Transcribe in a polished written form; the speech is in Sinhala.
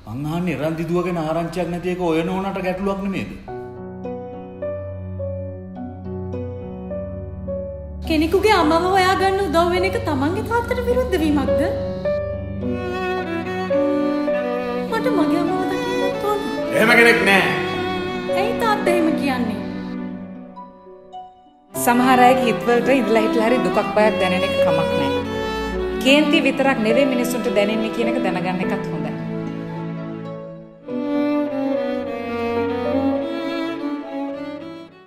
මං අහන්නේ රන්දි දුවගෙන ආරංචියක් නැති එක ඔය නෝනට ගැටලුවක් නෙමෙයිද? කෙනෙකුගේ අමව හොයාගන්න උදව් වෙන එක තමන්ගේ තාත්තට විරුද්ධ වීමක්ද? මට මගේ අමව දකින්නත් ඕන. එහෙම කෙනෙක් නෑ. ඇයි තාත්තා එහෙම කියන්නේ? සමහර අයගේ හිතවලට ඉඳලා හිටලා හරි දුකක් බයක් දැනෙන එක කමක් නෑ. කේන්ති විතරක් නෙවෙයි මිනිස්සුන්ට දැනෙන්නේ කියන එක දැනගන්න එකත් හොඳයි.